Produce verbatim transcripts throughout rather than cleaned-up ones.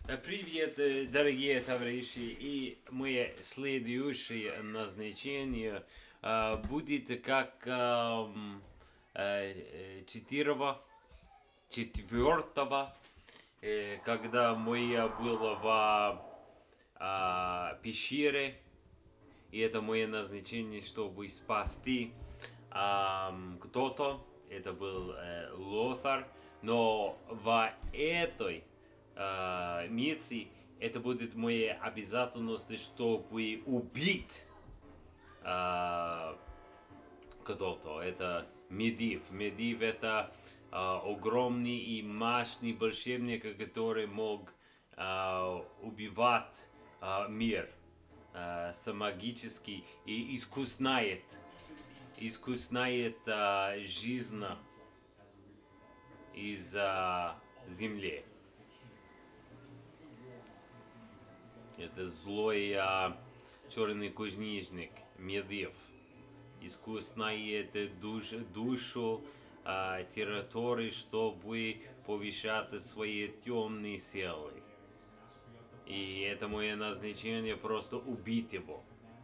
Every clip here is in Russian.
Э, Привет, э, дорогие товарищи, и мое следующее назначение э, будет как эм, э, э, четвертого, четвертого, э, когда мы было в э, пещере, и это мое назначение, чтобы спасти ам, кто-то. Это был э, Лоthар, но в этой э, миссии это будет моя обязательность, чтобы убить э, кто-то. Это Медив. Медив это э, огромный и мощный волшебник, который мог э, убивать э, мир э, самогически и искуснает, искуснает э, жизнь из э, земли. Это злой э, черный кузнечник Медив. Искуснает душ, душу э, территории, чтобы повышать свои темные силы. И это мое назначение просто убить его.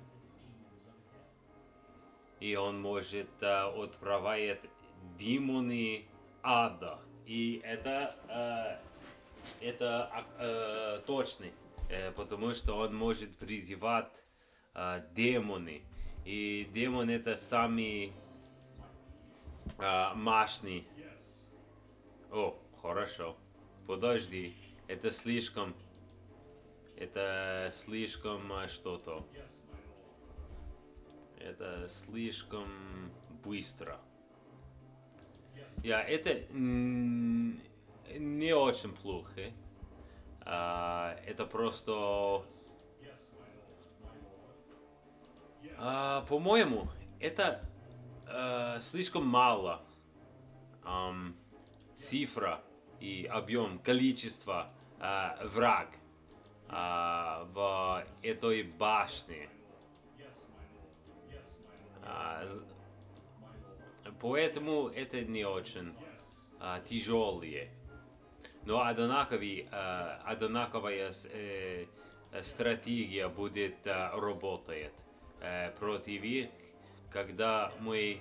И он может э, отправлять демоны ада. И это, э, это э, точно, э, потому что он может призывать э, демоны. И демон это самый э, мощный. О, хорошо. Подожди, это слишком, это слишком э, что-то. Это слишком быстро. Я это м, не очень плохо. А, это просто, а, по-моему, это а, слишком мало ам, цифра и объем, количество а, враг а, в этой башне. А, Поэтому это не очень а, тяжелые. Но одинаковый, а, одинаковая э, стратегия будет а, работает э, против них, когда мы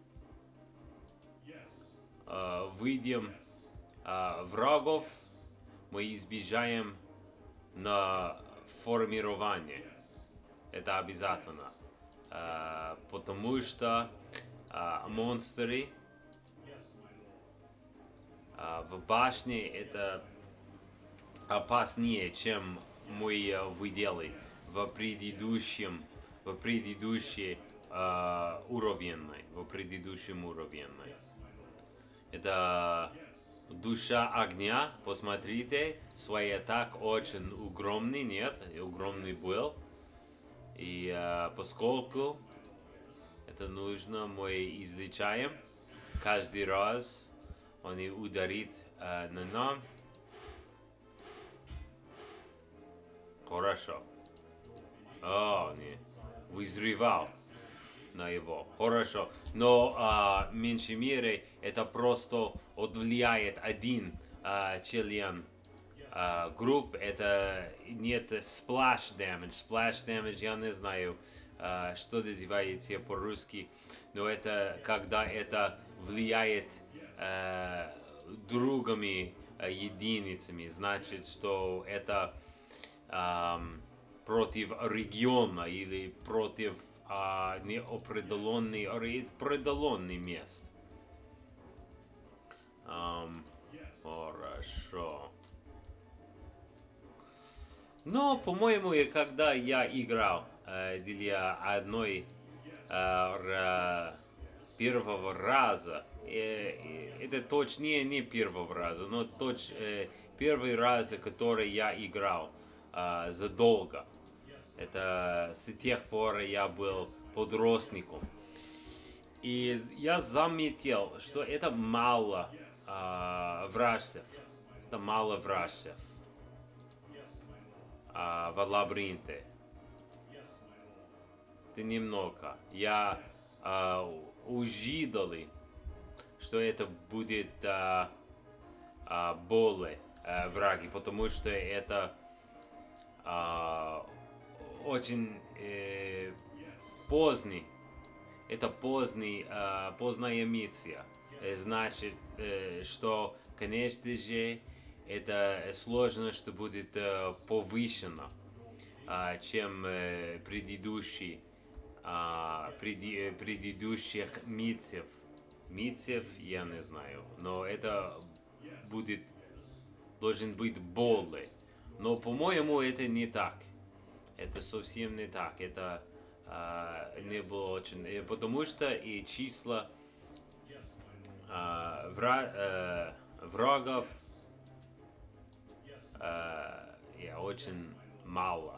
а, выйдем а, врагов, мы избежаем на формирование. Это обязательно. А, потому что а, монстры а, в башне это опаснее, чем мы видели в предыдущем, в предыдущей а, уровенной, в предыдущем уровенной. Это душа огня, посмотрите, свой атак очень огромный, нет, огромный был. И а, поскольку это нужно, мы излечаем каждый раз, он и ударит а, на нам. Хорошо. О, не, вызревал на его. Хорошо. Но а, в меньшей мере это просто влияет один а, член а, групп. Это нет splash damage. Splash damage я не знаю, а, что называется по-русски. Но это когда это влияет а, другими а, единицами. Значит, что это а, против региона или против а, неопределенный, определенный мест. Um, хорошо. Но, по-моему, когда я играл э, для одной э, первого раза, э, это точнее не первого раза, но точ, э, первый раз, который я играл э, задолго. Это с тех пор я был подростником. И я заметил, что это мало э, врагов. Это мало врагов э, в лабиринте. Это немного. Я э, ожидал, что это будет э, э, более э, враги, потому что это э, очень э, поздний, это поздний, э, поздняя миссия. Э, Значит, э, что, конечно же, это сложно, что будет э, повышено, э, чем э, предыдущий, э, преди, предыдущих миссиев. Миссиев я не знаю, но это будет, должен быть более. Но, по-моему, это не так. Это совсем не так. Это э, не было очень... э, Потому что и числа э, вра, э, врагов э, я очень мало.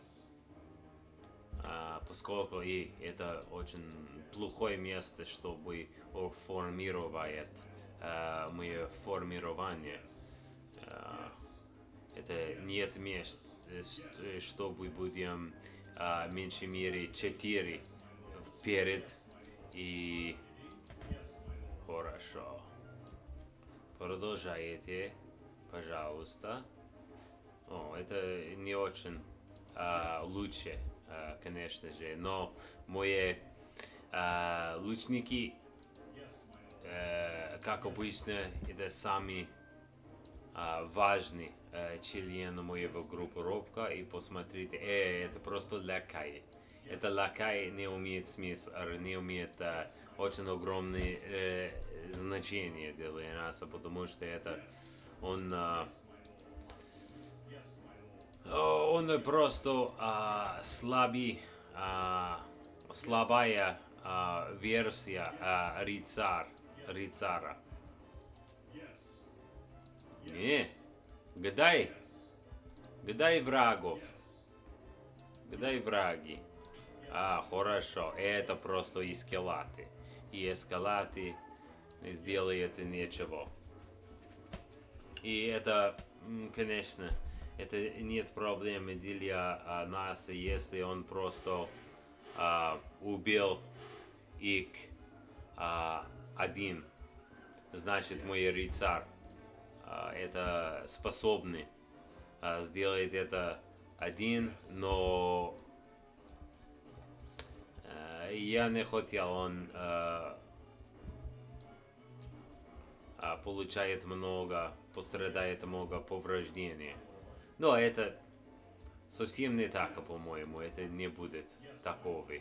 Э, поскольку и это очень плохое место, чтобы формировать э, мое формирование. Э, это нет мест, чтобы будем э, меньше мере четыре вперед и хорошо. Продолжайте, пожалуйста. О, это не очень э, лучше, э, конечно же, но мои э, лучники, э, как обычно, это самые э, важные э, члены моего группировка. И посмотрите, э, это просто лакай. Это лакай не имеет смысла, не имеет э, очень огромное э, значение для нас, потому что это он э, он просто э, слабый, э, слабая э, версия э, рыцарь, рыцара. Не, гадай, гадай врагов, гадай враги. А, хорошо, это просто эскалаты. И эскалаты не сделают ничего. И это, конечно, это нет проблемы для а, нас, если он просто а, убил их а, один. Значит, мой рыцарь а, это способный а, сделать это один, но а, я не хотел, он а, а, получает много, пострадает много повреждений. Но это совсем не так, по-моему, это не будет такого.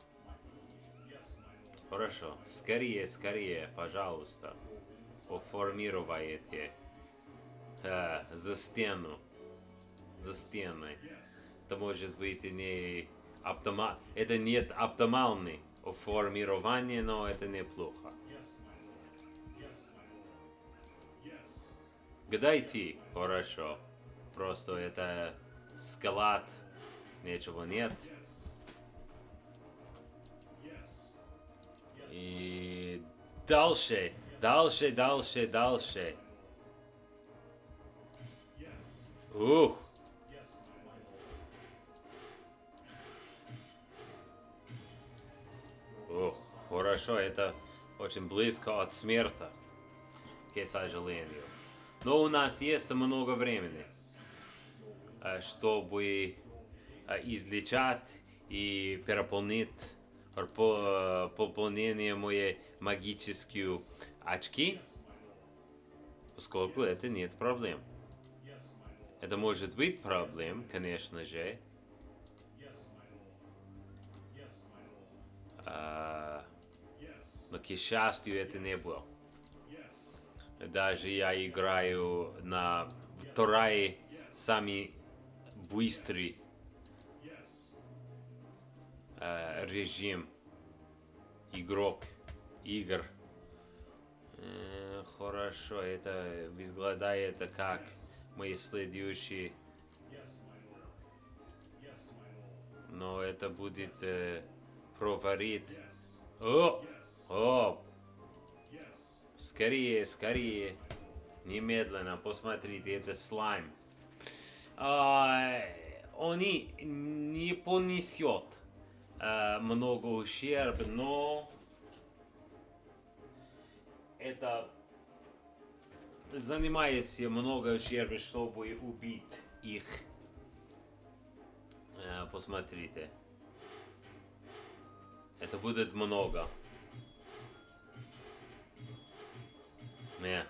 Хорошо, скорее, скорее, пожалуйста, оформируйте э, за стену, за стеной. Это может быть не оптимально, это нет оптимальное оформирование, но это неплохо. Гадайте, хорошо. Просто это скалат, ничего нет. И дальше, дальше, дальше, дальше. Ух. Ух, хорошо, это очень близко от смерти, к сожалению. Но у нас есть много времени, чтобы излечать и переполнить пополнение моей магические очки, поскольку это нет проблем. Это может быть проблем, конечно же. А, но, к счастью, это не было. Даже я играю на второй самый быстрый э, режим игрок игр. Э, хорошо, это выглядит как мои следующие. Но это будет э, фаворит. О! О! Скорее, скорее. Немедленно, посмотрите, это слайм. А, он не понесет а, много ущерба, но это занимаюсь много ущерба, чтобы убить их. Э, посмотрите. Это будет много. Не.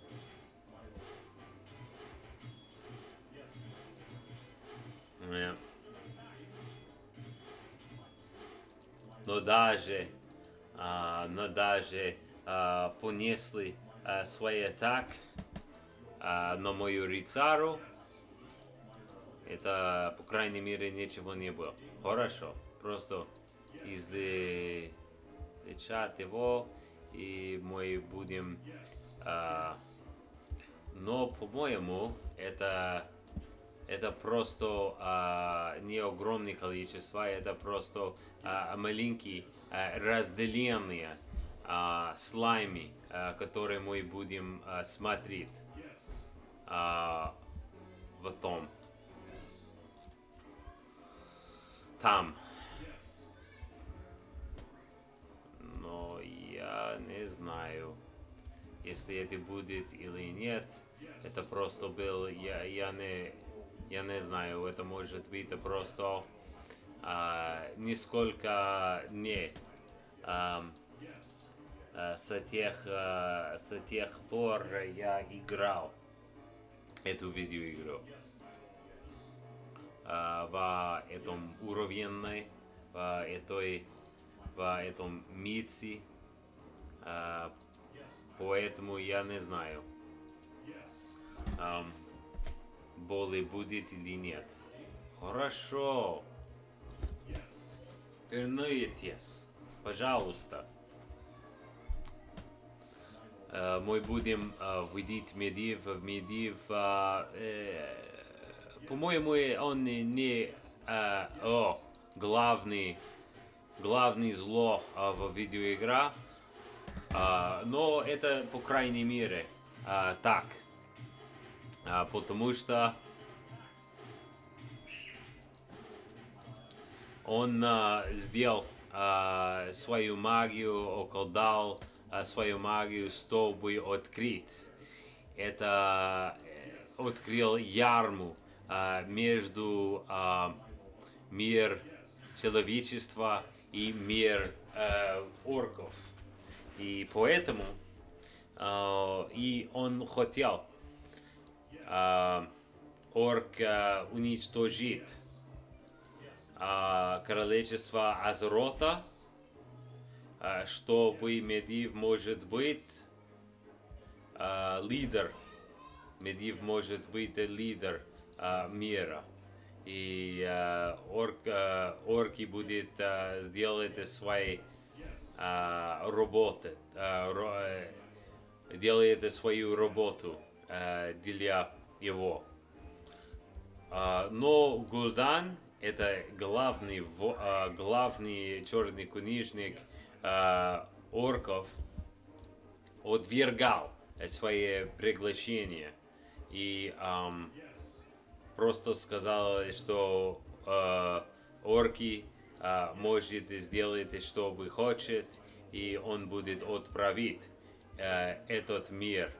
Не. Но даже, а, но даже а, понесли а, свои атаки а, на мою рицару. Это, по крайней мере, ничего не было. Хорошо. Просто излечать его, и мы будем... А, но, по-моему, это... Это просто а, не огромное количество, это просто а, маленькие а, разделения а, слайми, а, которые мы будем а, смотреть а, в том. Там. Но я не знаю, если это будет или нет. Это просто был, я, я не... Я не знаю, это может быть просто а, нисколько не а, а, с, тех, а, с тех пор я играл эту видеоигру а, в этом уровне, в, этой, в этом мире, а, поэтому я не знаю. А, боли будет или нет. Хорошо. Вернитесь, пожалуйста. Uh, мы будем uh, видеть Медив в Медив. Uh, uh, по-моему, он не uh, oh, главный, главный зло uh, в видеоигре. Uh, но это, по крайней мере, uh, так. А, потому что он а, сделал а, свою магию, околдал а, свою магию, чтобы открыть. Это открыл ярму а, между а, мир человечества и мир а, орков. И поэтому а, и он хотел Uh, орк uh, уничтожит uh, королевство Азерота, uh, чтобы Медив может быть uh, лидер. Медив может быть лидер uh, мира. И uh, орк, uh, орки будут uh, сделать свои uh, работы, uh, ро, делает свою работу uh, для его. Uh, но Гул'дан это главный, uh, главный черный книжник uh, орков, отвергал свои приглашения и um, просто сказал, что uh, орки uh, может сделать, что вы хочет, и он будет отправить uh, этот мир.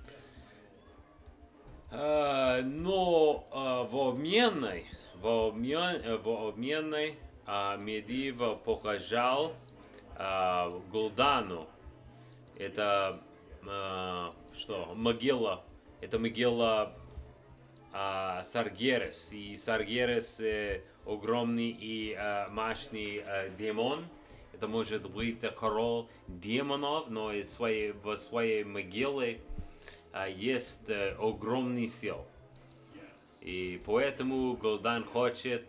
Uh, но uh, в обменной, в, обмен, в обменной uh, Медив показал uh, Гул'дану. Это uh, что? Могила. Это могила uh, Саргерас. И Саргерас uh, огромный и uh, мощный uh, демон. Это может быть король демонов, но в своей, в своей могиле Uh, есть uh, огромный сил. И поэтому Гул'дан хочет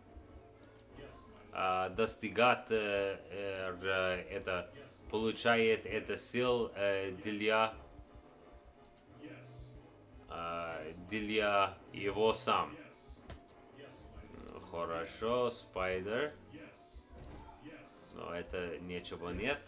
uh, достигать uh, uh, это, получает это сил uh, для, uh, для его сам. Хорошо, Спайдер. Но это ничего нет.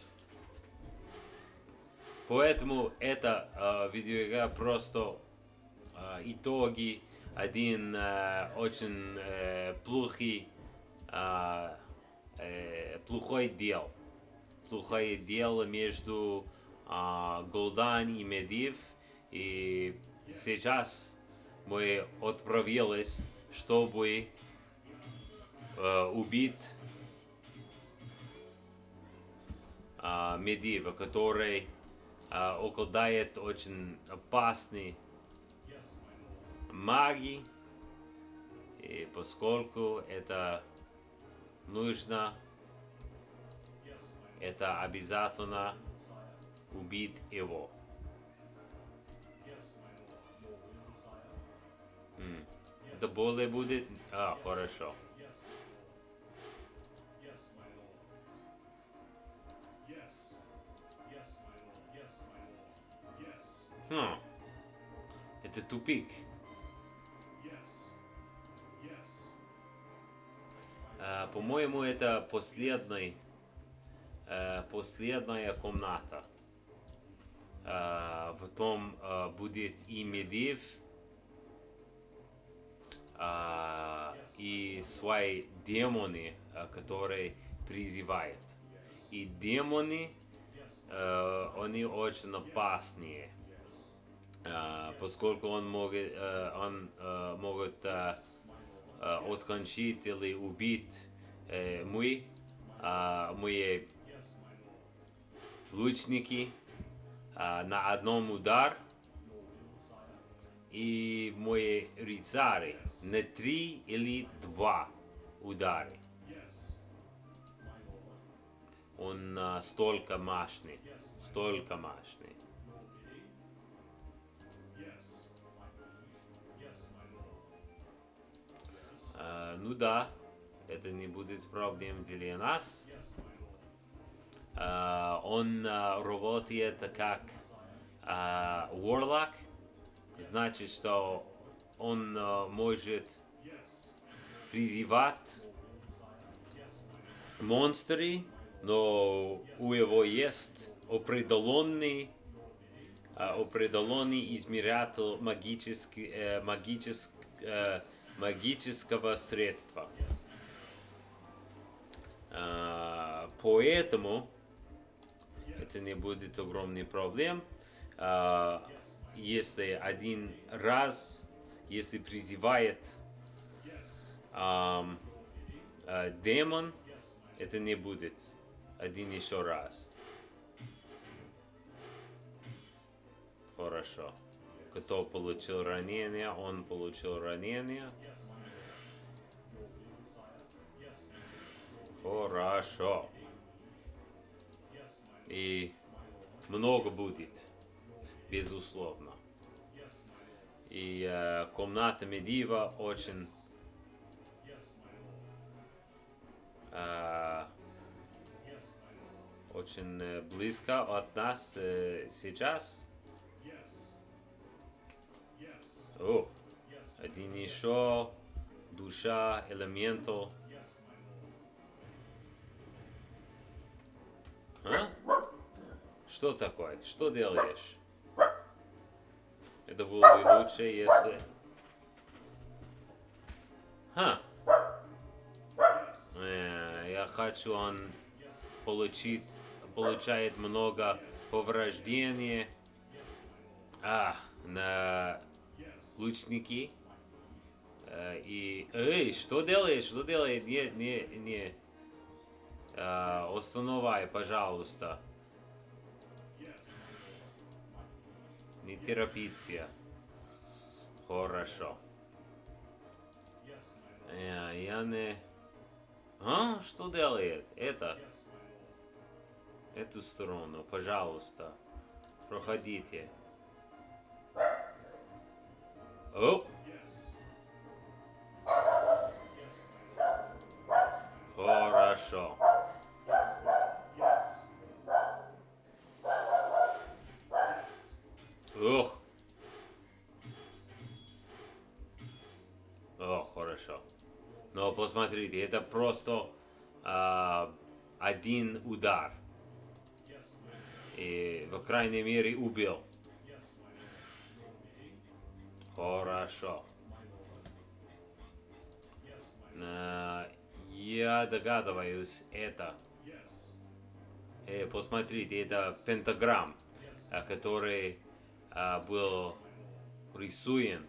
Поэтому это uh, видеоигра просто uh, итоги, один uh, очень uh, плохий, uh, uh, плохой дел. Плохое дело между uh, Гул'дан и Медив. И сейчас мы отправились, чтобы э, убить э, Медива, который э, околдает очень опасный магии. И поскольку это нужно, это обязательно убить его. М. Это более будет... А, хорошо. Хм. Это тупик. А, по-моему, это последний, а, последняя комната. А, в том а, будет и Медив, а, и свои демоны, а, которые призывает. И демоны, а, они очень опасные, а, поскольку он может, а, он а, может а, откончить или убить э, мы, а, мои лучники а, на одном удар, и мои рыцари на три или два удара. Он а, столько мощный, столько мощный. Uh, ну да, это не будет проблем для нас. Uh, он uh, работает как uh, Warlock, значит, что он uh, может призывать монстры, но у него есть определенный, uh, определенный измерятель магический, uh, магический, uh, магического средства. А, поэтому это не будет огромный проблем. А, если один раз, если призывает а, а, демон, это не будет один еще раз. Хорошо. Кто получил ранение, он получил ранение. Хорошо. И много будет, безусловно. И э, комната Медива очень э, очень э, близко от нас э, сейчас. О, один еще душа элементал. А? Что такое? Что делаешь? Это было бы лучше, если... Ха! Э, я хочу, он получит, получает много повреждений. А, на лучники. Э, и... Эй, что делаешь? Что делаешь? Не, не, не... Uh, остановай, пожалуйста. Не торопиться. Хорошо. Я, я не... А? Что делает? Это? Эту сторону, пожалуйста. Проходите. Оп. Хорошо. Ох. О, хорошо. Но посмотрите, это просто а, один удар. И, в крайней мере, убил. Хорошо. А, я догадываюсь, это... Э, посмотрите, это пентаграмм, который а, был рисуем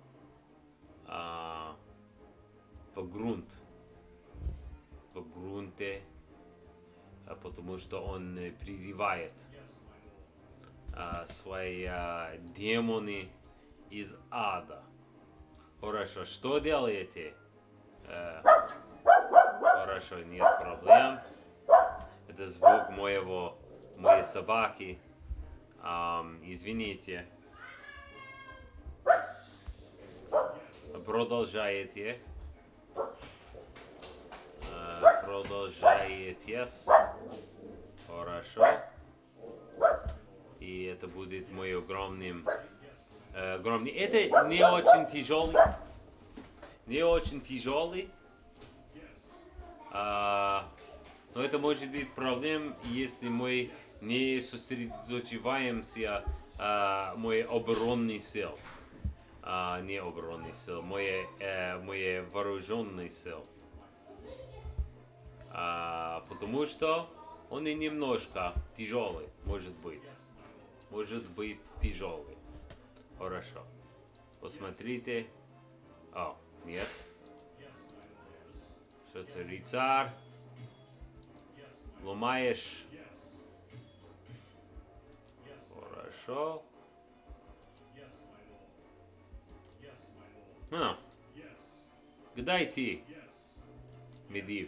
а, по грунт, по грунте, а, потому что он призывает а, свои а, демоны из ада. Хорошо, что делаете? Э, хорошо, нет проблем. Это звук моего, моей собаки. Эм, извините. Продолжаете. Э, продолжаете. Хорошо. И это будет мой огромным... Э, огромный. Это не очень тяжелый. Не очень тяжелый. А, но это может быть проблем, если мы не сосредоточиваемся а, мой оборонный сил. А, не оборонный сил, мой, э, мой вооруженный сил. А, потому что он и немножко тяжелый, может быть. Может быть тяжелый. Хорошо. Посмотрите. О, нет. Что это, рыцарь? Ломаешь. Хорошо. А. Куда идти? Медив.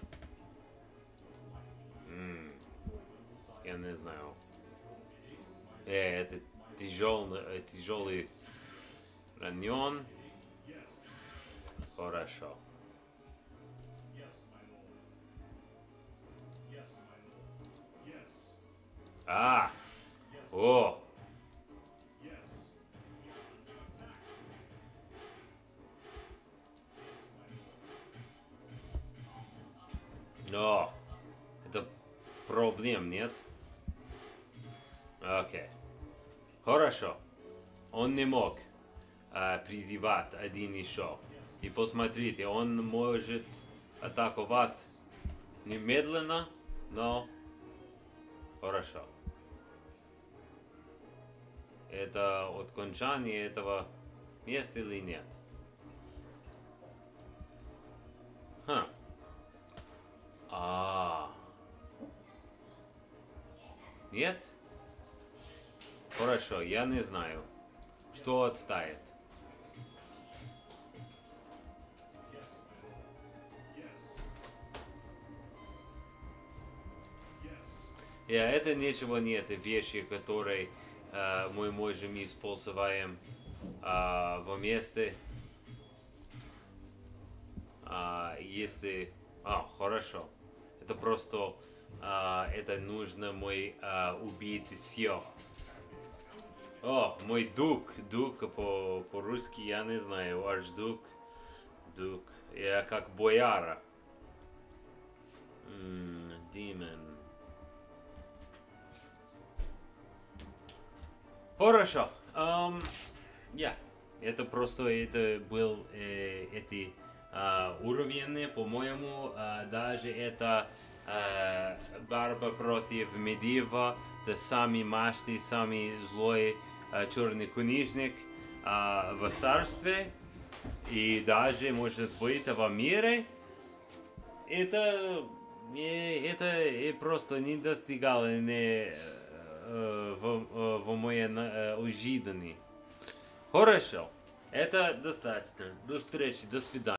М-м. Я не знаю. Э, это тяжелый, тяжелый ранен. Хорошо. А, о. Но это проблем, нет? Окей. Хорошо. Он не мог а, призывать один еще. И посмотрите, он может атаковать немедленно, но хорошо. Это окончание этого места или нет? Ха. А. Нет? Хорошо, я не знаю, что отстает. И это ничего нет, вещи, которые э, мы можем использовать э, в месте. А, если... А, хорошо. Это просто... А, это нужно мой а, убить все. О, мой дук. Дук по- по-русски я не знаю. Арчдук. Дук. Я как бояра. Демон. Хорошо. Um, yeah. Это просто это был э, эти э, уровни, по-моему, э, даже это э, борьба против Медива, это сами мачты, сами злой э, черный книжник э, в царстве и даже может быть в мире. Это это э, просто не достигало не в, в моей ожидании. Хорошо. Это достаточно. До встречи, до свидания.